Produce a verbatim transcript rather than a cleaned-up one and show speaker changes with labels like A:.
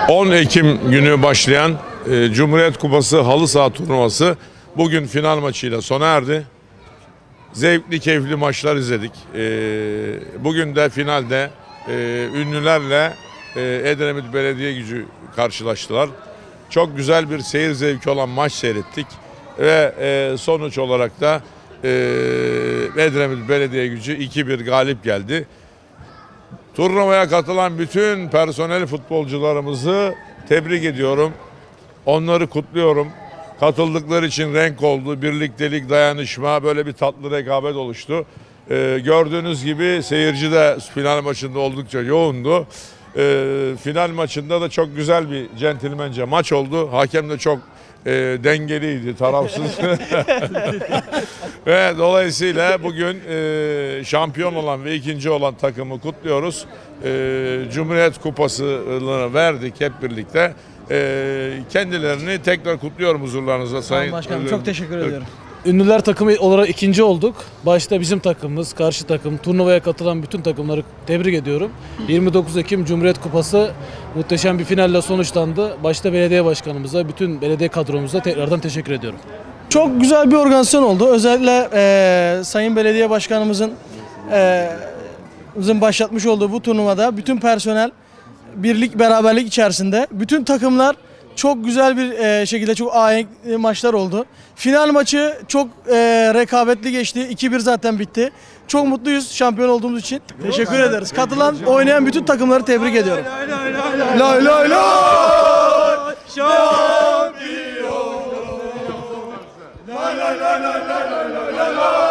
A: on Ekim günü başlayan e, Cumhuriyet Kupası halı saha turnuvası bugün final maçıyla sona erdi. Zevkli, keyifli maçlar izledik. E, bugün de finalde e, ünlülerle e, Edremit Belediyegücü karşılaştılar. Çok güzel bir seyir zevki olan maç seyrettik ve e, sonuç olarak da e, Edremit Belediyegücü iki bir galip geldi. Turnuvaya katılan bütün personel futbolcularımızı tebrik ediyorum. Onları kutluyorum. Katıldıkları için renk oldu, birliktelik, dayanışma, böyle bir tatlı rekabet oluştu. Ee, gördüğünüz gibi seyirci de final maçında oldukça yoğundu. Ee, final maçında da çok güzel bir centilmence maç oldu. Hakem de çok e, dengeliydi, tarafsız. Ve dolayısıyla bugün e, şampiyon olan ve ikinci olan takımı kutluyoruz. E, Cumhuriyet Kupası'nı verdik hep birlikte. E, kendilerini tekrar kutluyorum huzurlarınızda.
B: Sayın Başkanım, çok teşekkür ediyorum. Ünlüler takımı olarak ikinci olduk. Başta bizim takımımız, karşı takım, turnuvaya katılan bütün takımları tebrik ediyorum. yirmi dokuz Ekim Cumhuriyet Kupası muhteşem bir finalle sonuçlandı. Başta belediye başkanımıza, bütün belediye kadromuza tekrardan teşekkür ediyorum.
C: Çok güzel bir organizasyon oldu. Özellikle e, Sayın Belediye Başkanımızın e, bizim başlatmış olduğu bu turnuvada bütün personel birlik, beraberlik içerisinde. Bütün takımlar çok güzel bir e, şekilde çok ahenkli maçlar oldu. Final maçı çok e, rekabetli geçti. iki bir zaten bitti. Çok mutluyuz şampiyon olduğumuz için. Teşekkür ederiz. Katılan, oynayan bütün takımları tebrik ediyorum. Lay lay lay! Şampiyon! Lay lay lay lay lay lay lay!